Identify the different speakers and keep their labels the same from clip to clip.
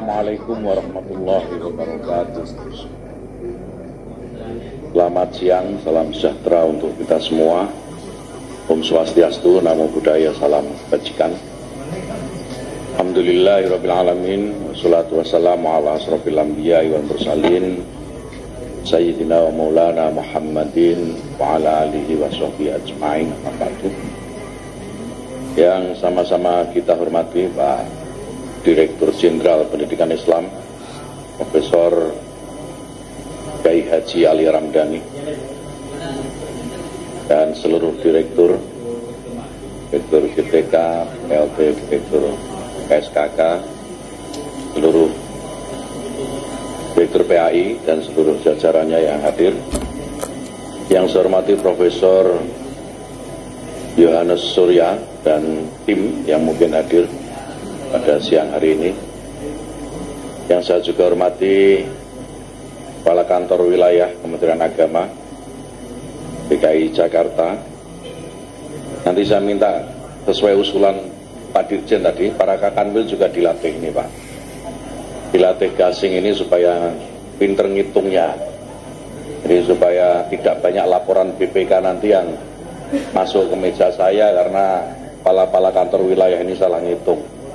Speaker 1: Assalamualaikum warahmatullahi wabarakatuh. Selamat siang, salam sejahtera untuk kita semua. Om Swastiastu, Namo Buddhaya, salam kebajikan. Alhamdulillahirabbil alamin, wassalatu wassalamu ala asrofil anbiya'i wal mursalin Sayyidina wa maulana Muhammadin wa ala alihi wa sahbihi ajma'in. Yang sama-sama kita hormati Pak Direktur Jenderal Pendidikan Islam Profesor Kiai Haji Ali Ramdhani dan seluruh Direktur GTK, PLT, Direktur KSKK, seluruh Direktur PAI dan seluruh jajarannya yang hadir. Yang saya hormati Profesor Yohanes Surya dan tim yang mungkin hadir pada siang hari ini. Yang saya juga hormati Kepala Kantor Wilayah Kementerian Agama DKI Jakarta. Nanti saya minta sesuai usulan Pak Dirjen tadi, para Kakanwil juga dilatih ini Pak. Dilatih gasing ini supaya pinter ngitungnya. Jadi supaya tidak banyak laporan BPK nanti yang masuk ke meja saya karena kepala-kepala kantor wilayah ini salah ngitung.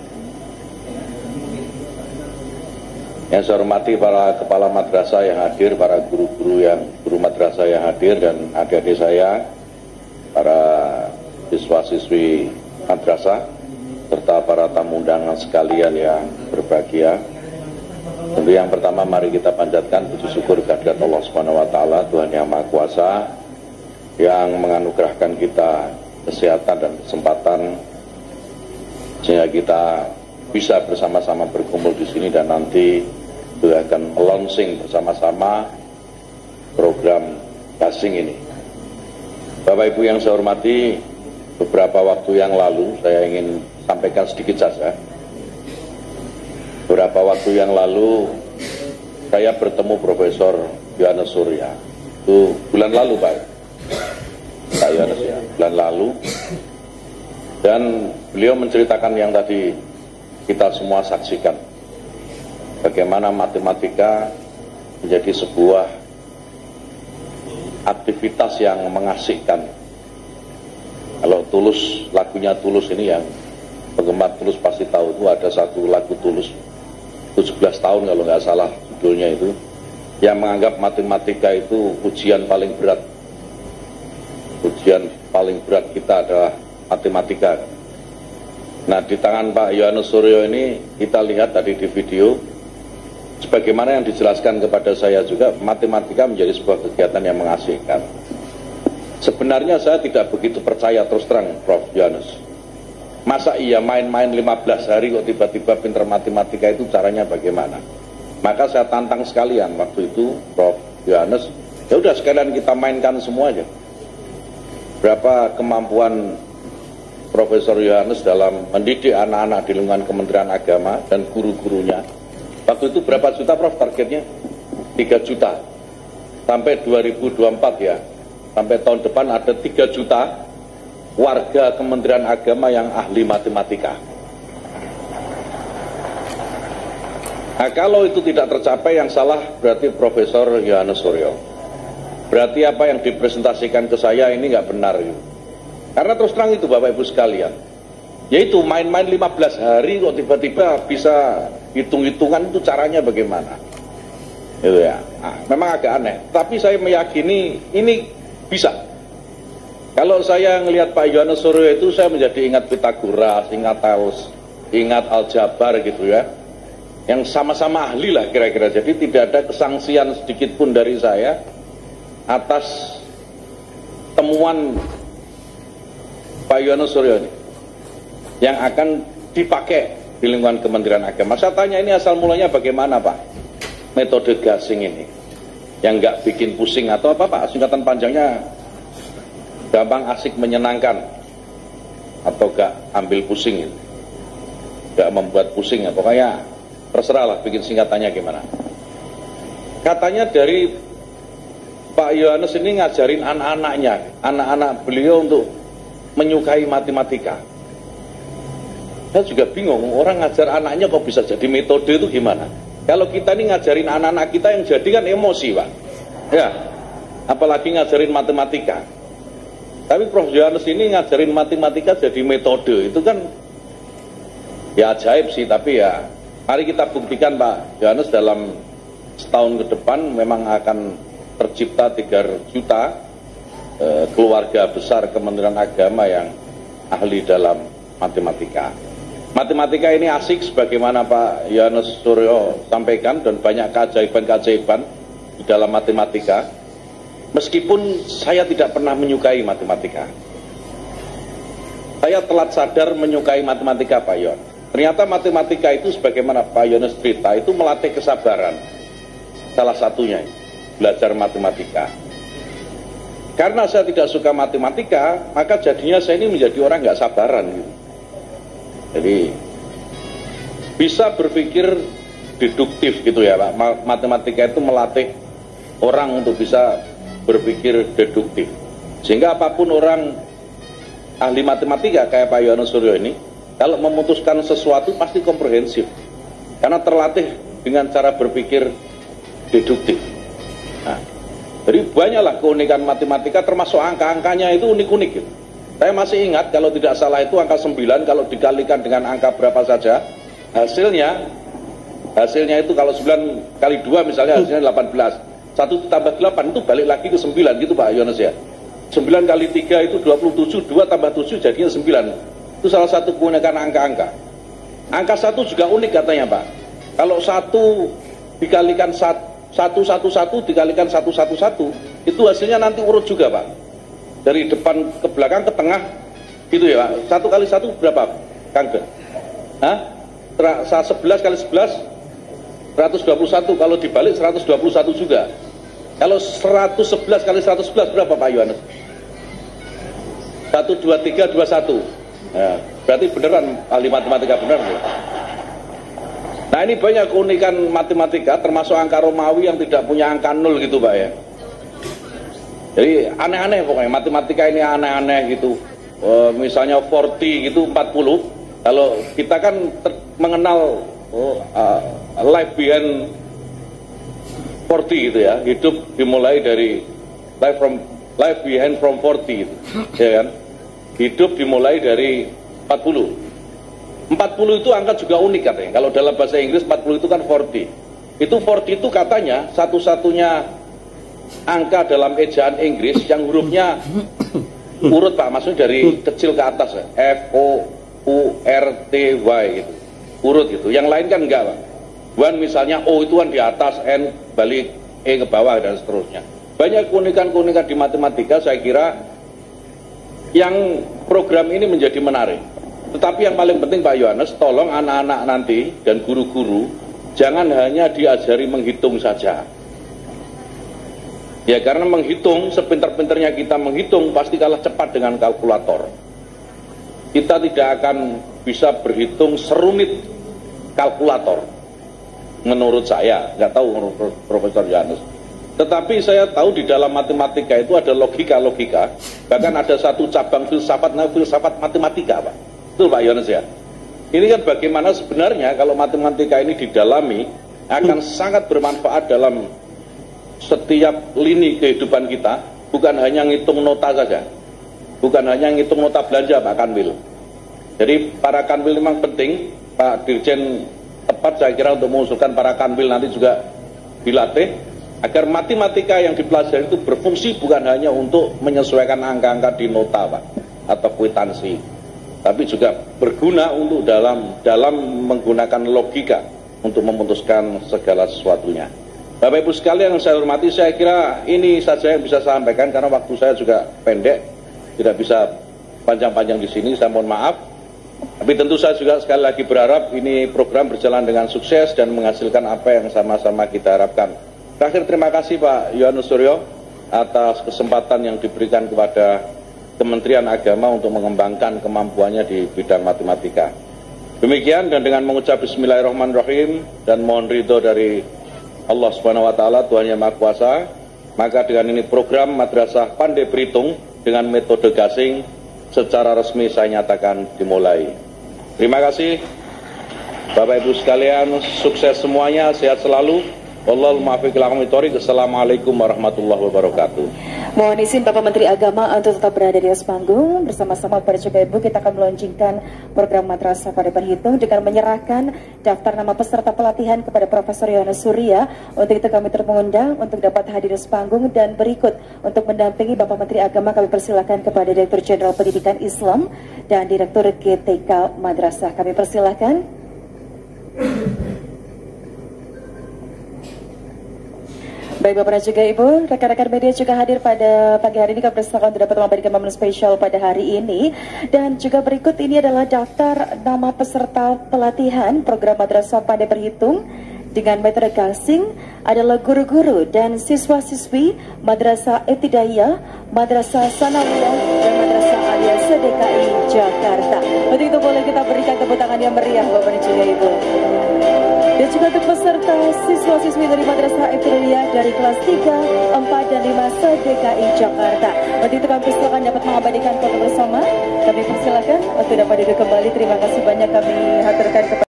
Speaker 1: Yang saya hormati para kepala madrasah yang hadir, para guru madrasah yang hadir, dan adik-adik saya, para siswa-siswi madrasah, serta para tamu undangan sekalian yang berbahagia. Tentu yang pertama mari kita panjatkan puji syukur kehadirat Allah Subhanahu wa taala, Tuhan Yang Maha Kuasa yang menganugerahkan kita kesehatan dan kesempatan sehingga kita bisa bersama-sama berkumpul di sini dan nanti kita akan launching bersama-sama program gasing ini. Bapak Ibu yang saya hormati, beberapa waktu yang lalu saya ingin sampaikan sedikit saja. Beberapa waktu yang lalu saya bertemu Profesor Yohanes Surya. Itu bulan lalu Pak Yohanes ya, bulan lalu. Dan beliau menceritakan yang tadi kita semua saksikan. Bagaimana matematika menjadi sebuah aktivitas yang mengasihkan. Kalau Tulus, lagunya Tulus ini yang penggemar Tulus pasti tahu, itu ada satu lagu Tulus 17 tahun kalau nggak salah judulnya itu, yang menganggap matematika itu ujian paling berat. Ujian paling berat kita adalah matematika. Nah, di tangan Pak Yohanes Suryo ini kita lihat tadi di video, sebagaimana yang dijelaskan kepada saya juga, matematika menjadi sebuah kegiatan yang mengasihkan. Sebenarnya saya tidak begitu percaya terus terang Prof Yohanes. Masa iya main-main 15 hari kok tiba-tiba pinter matematika, itu caranya bagaimana? Maka saya tantang sekalian waktu itu Prof Yohanes, ya udah sekalian kita mainkan semua aja. Berapa kemampuan Profesor Yohanes dalam mendidik anak-anak di lingkungan Kementerian Agama dan guru-gurunya. Waktu itu berapa juta Prof targetnya? 3 juta. Sampai 2024 ya. Sampai tahun depan ada 3 juta warga Kementerian Agama yang ahli matematika. Nah, kalau itu tidak tercapai, yang salah berarti Profesor Yohanes Suryo. Berarti apa yang dipresentasikan ke saya ini nggak benar. Karena terus terang itu Bapak Ibu sekalian, yaitu main-main 15 hari kok tiba-tiba bisa hitung-hitungan, itu caranya bagaimana? Itu ya. Nah, memang agak aneh. Tapi saya meyakini ini bisa. Kalau saya melihat Pak Yohanes Suryo itu, saya menjadi ingat Pythagoras, ingat Taus, ingat aljabar gitu ya. Yang sama-sama ahli lah kira-kira. Jadi tidak ada kesangsian sedikit pun dari saya atas temuan Pak Yohanes Suryo ini yang akan dipakai di lingkungan Kementerian Agama. Saya tanya, ini asal mulanya bagaimana Pak? Metode gasing ini yang nggak bikin pusing atau apa Pak? Singkatan panjangnya gampang, asik, menyenangkan, atau gak ambil pusing gitu, gak membuat pusing ya, pokoknya terserah lah bikin singkatannya gimana. Katanya dari Pak Yohanes ini ngajarin anak-anaknya, anak-anak beliau untuk menyukai matematika. Saya juga bingung, orang ngajar anaknya kok bisa jadi metode itu gimana? Kalau kita ini ngajarin anak-anak kita yang jadi kan emosi, Pak. Ya, apalagi ngajarin matematika. Tapi Prof. Yohanes ini ngajarin matematika jadi metode, itu kan ya ajaib sih, tapi ya mari kita buktikan Pak Yohanes dalam setahun ke depan memang akan tercipta 3 juta keluarga besar Kementerian Agama yang ahli dalam matematika. Matematika ini asik sebagaimana Pak Yohanes Suryo sampaikan, dan banyak keajaiban-keajaiban di dalam matematika. Meskipun saya tidak pernah menyukai matematika, saya telat sadar menyukai matematika Pak Yon. Ternyata matematika itu sebagaimana Pak Yohanes cerita, itu melatih kesabaran. Salah satunya belajar matematika. Karena saya tidak suka matematika, maka jadinya saya ini menjadi orang nggak sabaran gitu. Jadi bisa berpikir deduktif gitu ya Pak. Matematika itu melatih orang untuk bisa berpikir deduktif. Sehingga apapun orang ahli matematika kayak Pak Yohanes Suryo ini, kalau memutuskan sesuatu pasti komprehensif. Karena terlatih dengan cara berpikir deduktif. Nah, jadi banyaklah keunikan matematika, termasuk angka-angkanya itu unik-unik gitu. Saya masih ingat kalau tidak salah itu angka 9 kalau dikalikan dengan angka berapa saja, hasilnya itu kalau 9 kali 2 misalnya hasilnya 18. 1 tambah 8 itu balik lagi ke 9 gitu Pak Yohanes ya. 9 kali 3 itu 27, 2 tambah 7 jadinya 9. Itu salah satu keunikan angka-angka. Angka 1 juga unik katanya Pak. Kalau 1 dikalikan 111 dikalikan 111 itu hasilnya nanti urut juga Pak. Dari depan ke belakang ke tengah gitu ya Pak. 1 kali 1 berapa Kang Ben? Hah? 11 kali 11 121, kalau dibalik 121 juga. Kalau 111 kali 111 berapa Pak Yohanes? 1, 2, 3, 21. Nah, berarti beneran ahli matematika benar ya? Nah ini banyak keunikan matematika, termasuk angka Romawi yang tidak punya angka 0 gitu Pak ya. Jadi aneh-aneh pokoknya, matematika ini aneh-aneh gitu. Misalnya 40 gitu, 40. Kalau kita kan mengenal life behind 40 gitu ya, hidup dimulai dari life behind from 40 gitu, ya kan? Hidup dimulai dari 40. 40 itu angka juga unik katanya. Kalau dalam bahasa Inggris 40 itu kan 40. Itu 40 itu katanya satu-satunya angka dalam ejaan Inggris yang hurufnya urut Pak, maksudnya dari kecil ke atas ya. F O U R T Y gitu. Urut gitu. Yang lain kan enggak Pak. One misalnya O itu kan di atas, N balik, E ke bawah dan seterusnya. Banyak keunikan-keunikan di matematika, saya kira yang program ini menjadi menarik. Tetapi yang paling penting Pak Yohanes, tolong anak-anak nanti dan guru-guru jangan hanya diajari menghitung saja. Ya karena menghitung, sepintar-pintarnya kita menghitung pasti kalah cepat dengan kalkulator. Kita tidak akan bisa berhitung serumit kalkulator. Menurut saya, nggak tahu menurut Profesor Yohanes. Tetapi saya tahu di dalam matematika itu ada logika-logika. Bahkan ada satu cabang filsafat, namanya filsafat matematika Pak. Betul Pak Yohanes ya? Ini kan bagaimana sebenarnya kalau matematika ini didalami akan sangat bermanfaat dalam setiap lini kehidupan kita, bukan hanya ngitung nota saja, bukan hanya ngitung nota belanja Pak Kanwil. Jadi para Kanwil memang penting, Pak Dirjen tepat saya kira untuk mengusulkan para Kanwil nanti juga dilatih agar matematika yang dipelajari itu berfungsi bukan hanya untuk menyesuaikan angka-angka di nota Pak atau kwitansi, tapi juga berguna untuk dalam menggunakan logika untuk memutuskan segala sesuatunya. Bapak Ibu sekalian yang saya hormati, saya kira ini saja yang bisa saya sampaikan karena waktu saya juga pendek, tidak bisa panjang-panjang di sini, saya mohon maaf. Tapi tentu saya juga sekali lagi berharap ini program berjalan dengan sukses dan menghasilkan apa yang sama-sama kita harapkan. Terakhir terima kasih Pak Yohanes Suryo atas kesempatan yang diberikan kepada Kementerian Agama untuk mengembangkan kemampuannya di bidang matematika. Demikian, dan dengan mengucap Bismillahirrahmanirrahim dan mohon ridho dari Allah Subhanahu wa Ta'ala, Tuhan Yang Maha Kuasa, maka dengan ini program Madrasah Pandai Berhitung dengan metode gasing secara resmi saya nyatakan dimulai. Terima kasih Bapak Ibu sekalian, sukses semuanya, sehat selalu. Wallahul muwaffiq ila aqwamit thoriq. Assalamualaikum warahmatullahi wabarakatuh.
Speaker 2: Mohon izin Bapak Menteri Agama untuk tetap berada di atas panggung. Bersama-sama pada juga Ibu kita akan meluncurkan program Madrasah pada Berhitung dengan menyerahkan daftar nama peserta pelatihan kepada Profesor Yohanes Surya. Untuk itu kami termengundang untuk dapat hadir di panggung, dan berikut untuk mendampingi Bapak Menteri Agama kami persilakan kepada Direktur Jenderal Pendidikan Islam dan Direktur GTK Madrasah. Kami persilakan. Baik Bapak dan juga Ibu, rekan-rekan media juga hadir pada pagi hari ini. Kami persilakan untuk dapat memberikan momen spesial pada hari ini. Dan juga berikut ini adalah daftar nama peserta pelatihan program Madrasah Pandai Berhitung dengan metode gasing adalah guru-guru dan siswa-siswi Madrasah Ibtidaiyah, Madrasah Sanawiyah, dan Madrasah Aliyah DKI Jakarta. Untuk itu boleh kita berikan tepuk tangan yang meriah Bapak dan juga Ibu. Dan juga untuk peserta siswa-siswi dari Madrasah Ibtidaiyah dari kelas 3, 4, dan 5 se-DKI Jakarta. Untuk itu kami persilakan dapat mengabadikan foto bersama. Kami persilakan untuk dapat duduk kembali. Terima kasih banyak kami haturkan kepada